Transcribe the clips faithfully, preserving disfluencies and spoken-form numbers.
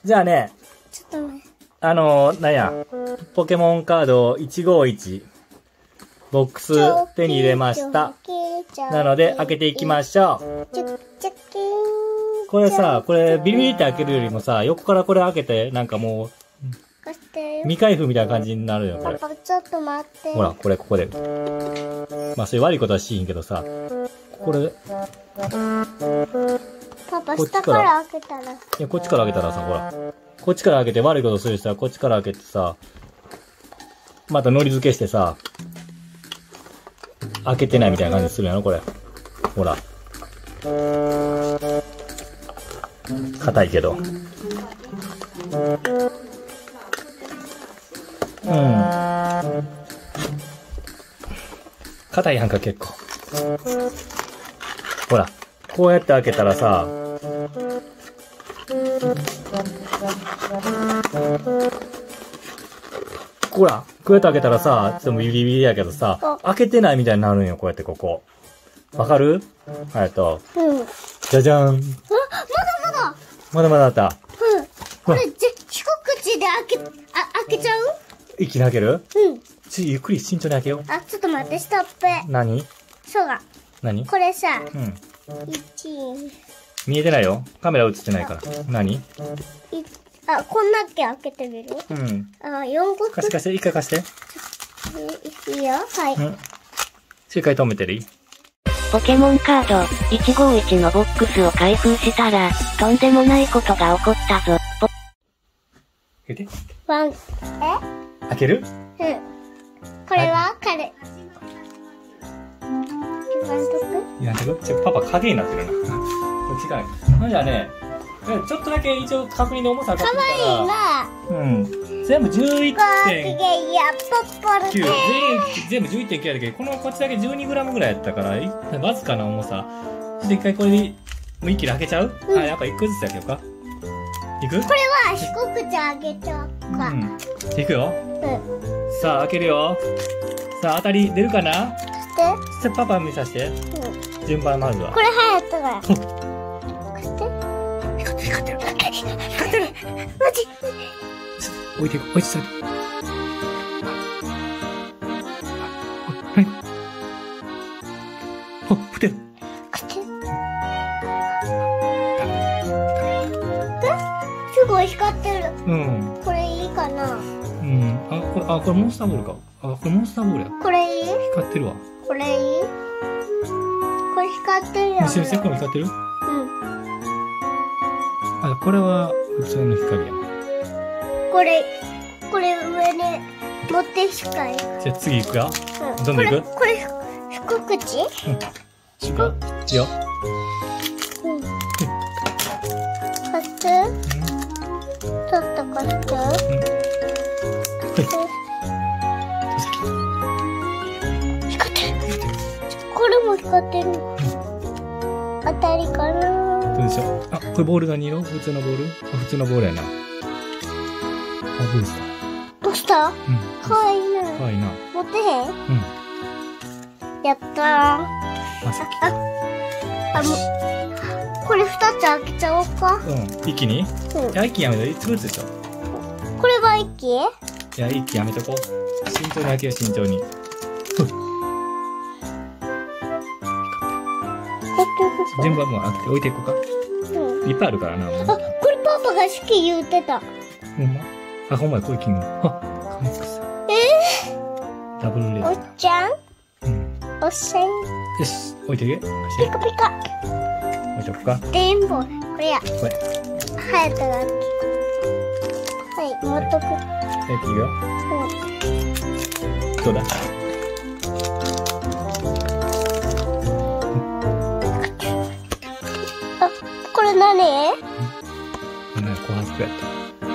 じゃあね、 ちょっと待って。 あのー、なんや、ポケモンカードいちごいち、ボックス手に入れました。なので、開けていきましょう。これさ、これビリビリって開けるよりもさ、横からこれ開けて、なんかもう、未開封みたいな感じになるよ、これ。 パパ、ちょっと待って。 ほら、これ、ここで。まあ、そういう悪いことはしんけどさ、これ、 パパ、下から開けたら。いや、こっちから開けたらさ、ほら。こっちから開けて悪いことする人は、こっちから開けてさ、また海苔付けしてさ、開けてないみたいな感じするやろ、これ。ほら。硬いけど。うん。硬いやんか、結構。ほら。こうやって開けたらさ、ほら、こうやって開けたらさ、ちょっとビリビリやけどさ、開けてないみたいになるんよ、こうやってここ。わかる？はやと。 うん。 じゃじゃん。あ、 まだまだまだまだあった。 うん。これ、じ、一口で開け、あ、開けちゃう？ 一気に開ける？ うん。 ち、ゆっくり慎重に開けよう。 あ、ちょっと待って、ストップ。 何？ そうが。 何？ これさ、 うん。 一、 見えてないよ。カメラ映ってないから。何？ い、あ、こんだけ開けてみる？ うん。 あ、四個。 貸して貸して、一回貸して。 いいよ、はい。うん。 一回止めてる？ ポケモンカードいちごいちのボックスを開封したら、とんでもないことが起こったぞ。 開けて。 ワン、え？ 開ける？ うん。これは彼。言わんとく？ 言わんとく？ちょ、パパ影になってるな。こっちから。ほんじゃあね、ちょっとだけ一応確認で重さ確認したら。 かわいいな。 うん。全部じゅういってんきゅう。全全部じゅういってんきゅうやったけど、このこっちだけ じゅうにグラム ぐらいやったから、わずかな重さ。ちょっと一回これで、もう一気に開けちゃう？うん、あ、やっぱ一個ずつ開けようか。いく？ これは一口開けちゃうか。 うん。いくよ。 うん。 さあ、開けるよ。さあ、当たり出るかな？ して。 ちょっとパパ見させて。うん。順番まずは。 これ早くから。貸して。 光ってる。光ってる。光ってる。 マジ？ 置いていく。置いていく。はい。あ、降ってる。 すごい光ってる。うん。これいいかな？うん。 あ、これ、あ、これモンスターボールか。あ、これモンスターボールや。 これいい？ 光ってるわ。 これいい？これ光ってるやん。 見せ見せ、これ光ってる？うん。あ、これは普通の光やな。 これ、これ上に持って光。 じゃあ次行くよ。うん。どんどん行く？ これ、これ、一口？うん。 一口？いいよ。 うん。貸して。うん。ちょっと貸して。うん。貸して。光ってる。これも光ってる。うん。当たりかな？ どうでしょう？あ、これボールがに色？普通のボール？あ、普通のボールやな。あ、ブースター。 ブースター？うん。かわいいな。 かわいいな。 持ってへん？うん。やったー。 あ、 あ、あ、もう、これ二つ開けちゃおうか。 うん。一気に？うん。いや、一気やめと。いつぶつでしょ。 これは一気？いや、一気やめとこう。慎重に開けよう、慎重に。順番も開けて置いていこうか。うん。いっぱいあるからな。 あ、これパパが好き言うてた。 ほんま？あ、ほんまや、これキング。あ、かみつくさ。 えー、ダブルレーおっちゃん？うん。おっしゃん。 よし、置いてけ。 ピカピカ。 置いとくか。 レインボー。これや。これ。はやたが。はい、持っとく。 はい、いくよ。うん。どうだ？ あ、これ何？ これね、琥珀やった。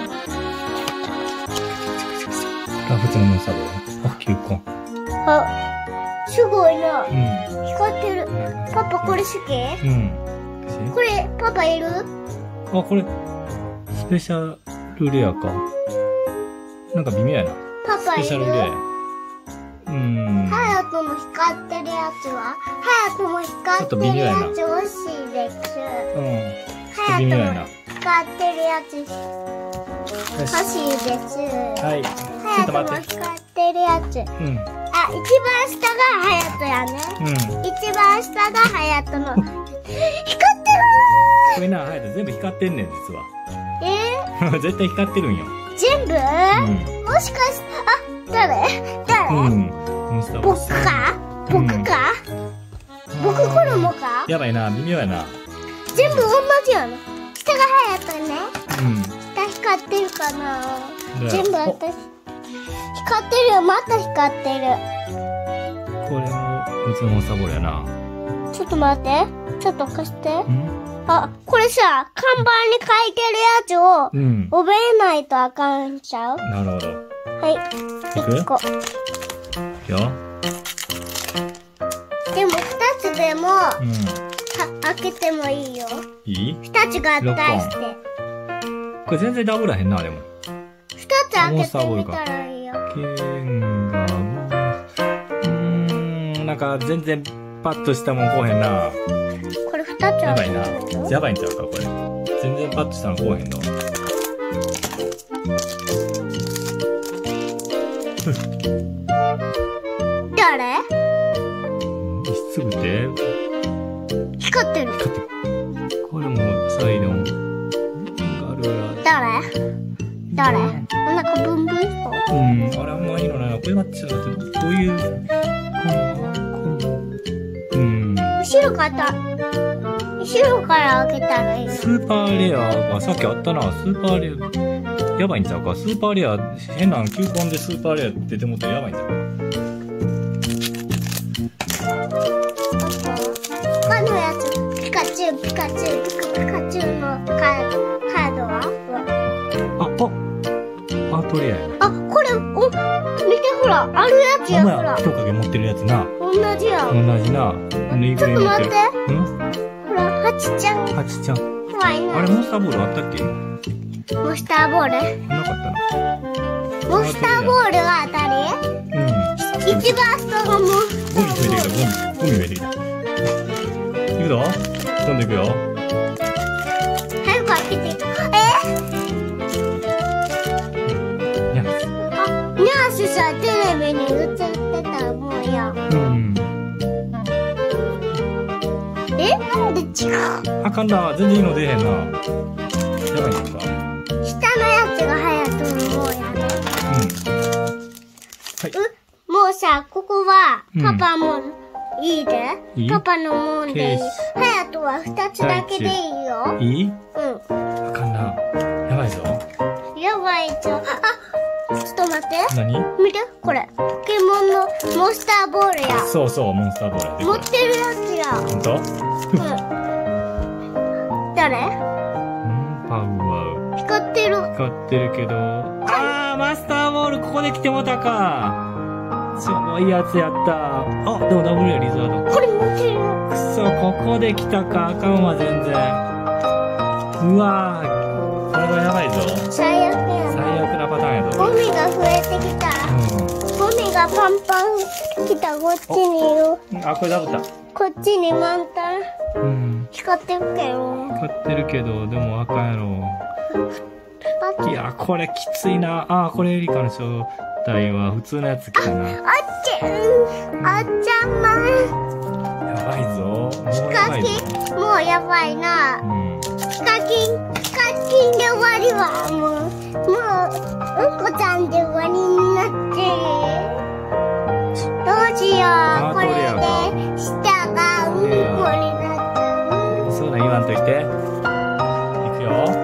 あ、普通のモンスターボール。あ、きゅうこ。 あ、すごいな。うん。光ってる。パパこれ好き？うん。これ、パパいる？ あ、これ、スペシャルレアか。なんか微妙やな。 パパいる？ スペシャルレアや。うん。 ハヤトも光ってるやつは？ハヤトも光ってるやつ欲しいです。 うん。ちょっと微妙やな。 光ってるやつ欲しいです。 はい。ちょっと待って。 光ってるやつ。うん。あ、一番下がハヤトやね。うん。一番下がハヤトの。光ってるー。 これな、ハヤト全部光ってんねん、実は。 えー、 絶対光ってるんよ。 全部、うん、もしかして、あ、誰誰、うん、僕か僕か、うん、僕これもかやばいな、微妙やな。 全部同じやな。下がハヤトね。うん。下光ってるかな。全部私。光ってるよ、また光ってる。 これも、うちのモンスターボールやな。 ちょっと待って。ちょっと貸して。あ、これさ、看板に書いてるやつを、うん、覚えないとあかんちゃう？ なるほど。 はい。いっこ。 いくよ。 でも、二つでも、うん、開けてもいいよ。 いい？ 二つ合体して。 これ全然ダブらへんな、でも。 二つ開けてみたらいいよ。 ケンガー、うーん、なんか全然パッとしたもんこうへんな。 これ二つやばいな。やばいんちゃうか、これ。全然パッとしたのこうへんの。 誰？ すぐて光ってる。 光ってる。これもサイドンガルラ。 誰？誰？なんかブンブンそう？ うん、あれあんまいいのないな。これはちょっと待って、どういう、うん。 後ろから後ろから開けたらいい。 スーパーレアがさっきあったな。スーパーレアやばいんちゃうか。スーパーレア変な球根でスーパーレア出てもってやばいんちゃうか。 他のやつピカチュウピカチュウピカチュウのカードは？ あ、あ、アートレアや。 あ、これお見てほらあるやつやほら。 人影持ってるやつな。 同じや。 同じな。 ちょっと待って。うん？ほら、ハチちゃん。 ハチちゃん。 怖いな。 あれ、モンスターボールあったっけ？ モンスターボール？ なかったな。 モンスターボールが当たり？うん。一番下がモンスターボール。ゴミ増えてきた、ゴミ。ゴミ増えてきた。 いくぞ。飛んでいくよ。 早く開けて。え？ ニャース。 あ、ニャースさ、テレビに映ってたもんや。うん。え？なんで違う？ あかんな。全然いいの出へんな。やばいのか。 下のやつが早くもうやね。うん。はい。う、もうさ、ここは、パパもいいで。いい？パパのもんでいい。ハヤトは二つだけでいいよ。 いい？うん。あかんな。やばいぞ。 やばいぞ。あ、ちょっと待って。 何？ 見て、これ。ポケモンのモンスターボールや。 そうそう、モンスターボールや。 持ってるやつや。 ほんと？うん。 誰？ うん、パウワウ。 光ってる。 光ってるけど。あー、マスターボールここで来てもたか。超いいやつやった。あ、でもダブルや、リザード。 これ持ってる。 くそ、ここで来たか。あかんわ、全然。うわー、これはやばいぞ。 最悪や。 最悪なパターンやぞ。 ゴミが増えてきた。うん、ゴミがパンパン来た、こっちにいる。 あ、これダブった。 こっちに満タン。うん。光ってるけど。 光ってるけど、でもあかんやろ。いや、これきついな。あー、これエリカの正体は普通のやつ来たな。 あっちゃん。あっちゃんまん。 やばいぞ。 ヒカキン、もうやばいな。うん。ヒカキン、ヒカキンで終わりは、もう、もう、うんこちゃんで終わりになって。どうしよう。これで、下がうんこになっちゃう。 そうだ、言わんといて。いくよ。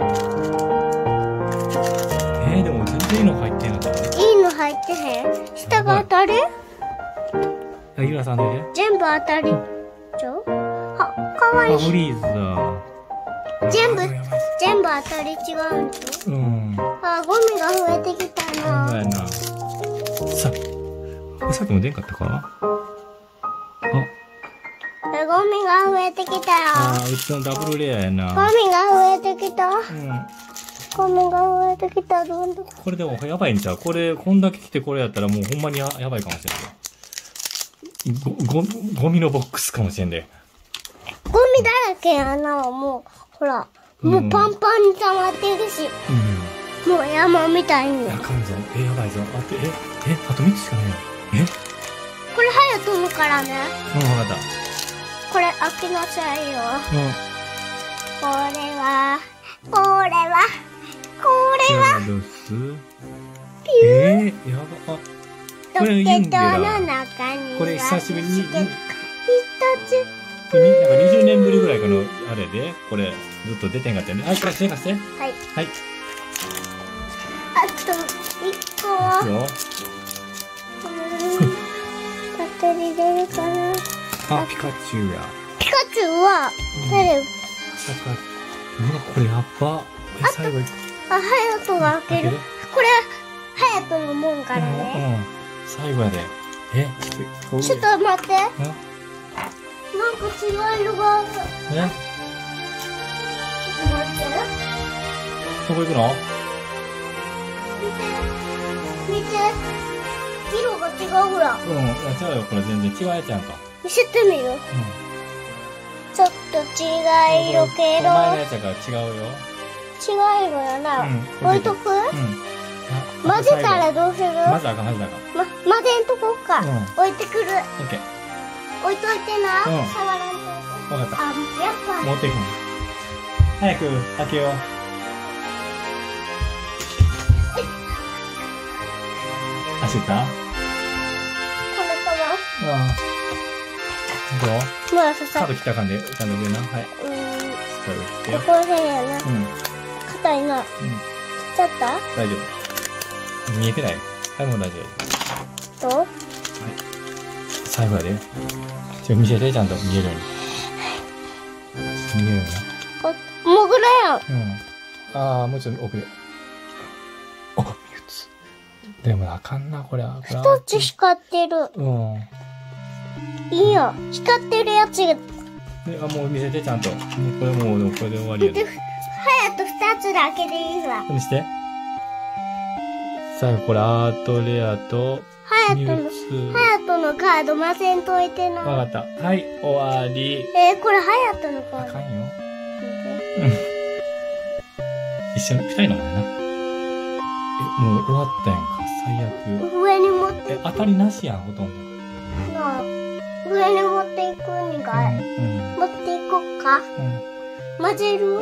えー、でも全然いいの入ってんのかな？ いいの入ってへん。下が当たり？ あ、ゆらさんでね。 全部当たり。ちょ？あ、かわいい。 あ、フリーズだ。 全部、全部当たり違うんと。うん。あ、ゴミが増えてきたな。 そうやな。さ、さっきも出んかったか？あ。 ゴミが増えてきたよ。 あー、うちのダブルレアやな。 ゴミが増えてきた。うん。ゴミが増えてきた、どんどん。 これでもやばいんちゃう？これ、こんだけ来てこれやったらもうほんまに や, やばいかもしれんね。ご、ご、ゴミのボックスかもしれんで。 ゴミだらけやな、もう。ほら。 もうパンパンに溜まってるし。うん。もう山みたいに。 あかんぞ。え、やばいぞ。あと、え、え、あとみっつしかないよ。えこれ早く飛ぶからね。 うん、わかった。 これ開けなさいよ。 うん。 これは、これは、これは。 どうすえー、やば。あ、これユンゲラ。これ久しぶりに。一つ。これなんかにじゅうねんぶりぐらいかの、あれで、これ、ずっと出てんかったよね。はい、貸して、貸して。はい。はい。 あといっこ。いいよ。バッテリー出るかな。 あ、ピカチュウや。 ピカチュウは、誰？ うわ、これやっば。え、最後いく。 あ、ハヤトが開ける。これ、ハヤトのもんからね。 うん。最後やで。え、ちょっと、 ちょっと待って。なんか違う色がある。 え？ ちょっと待って。 どこ行くの？ 見て。見て。色が違うほら。 うん、違うよ。これ全然違うやつやんか。 見せてみる？うん。ちょっと違う色けど。 お前のやつやから違うよ。 違う色やな。うん、置いとく？うん。混ぜたらどうする？ まずあかん、まずあかん。 ま、混ぜんとこっか。うん、置いてくる。 オッケー。 置いといてな。 うん。 触らんといて。 わかった。 あ、やっぱ。 持っていくの。早く開けよう。走った？これかな。 うん。どう？ まだ刺さカード切ったらあかんで、ちゃんと上な。はい。 うん。 こここら辺やな。うん。硬いな。うん。切っちゃった？ 大丈夫。見えてない？はい、もう大丈夫。どう？はい。 最後やで。ちょ、見せて、ちゃんと見えるように。見えるように。 あ、もぐらやん。 うん。ああ、もうちょっと奥で。お、三つ。でもあかんな、これは。 一つ光ってる。 うん。 いいよ。光ってるやつが。 で、あ、もう見せて、ちゃんと。もうこれもう、これで終わりやで。 はやと二つだけでいいわ。 見せて。最後、これ、アートレアと、 はやとの、はやとのカード混ぜんといてな。 わかった。はい、終わり。 えー、これはやとのカード。 あかんよ。うん。一緒に、二人のもんやな。え、もう終わったやんか。最悪。 上に持って。 え、当たりなしやん、ほとんど。 なあ、上に持っていくんかい。うん。持っていこっか。うん。混ぜる？うん。どう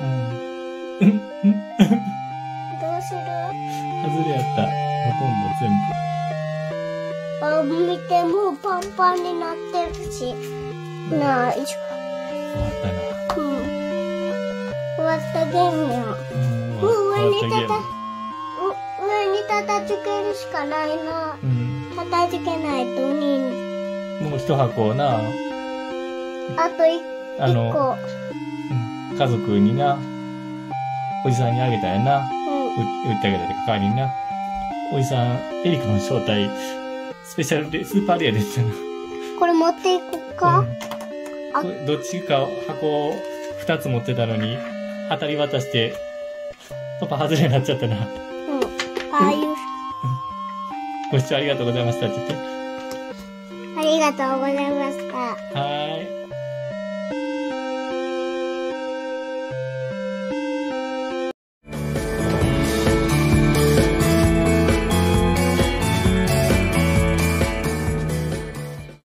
する？ 外れやった。ほとんど全部。 あ、見て、もうパンパンになってるし。うん、なあ、よいしょ。 終わったな。 うん。終わったゲームや。もう上にたた、上に叩きけるしかないな。うん。叩きけないとに。 もう一箱な。 あと一個。あの、 うん。家族にな、おじさんにあげたやな。うん。売ってあげたで、代わりにな。おじさん、エリカの正体、スペシャルで、スーパーレアですよな。 これ持っていこっか、うん、 あどっちか箱を二つ持ってたのに、当たり渡して、パパ外れになっちゃったな。うん。 ああいう。 ご視聴ありがとうございましたって言って。 ありがとうございました。 はーい。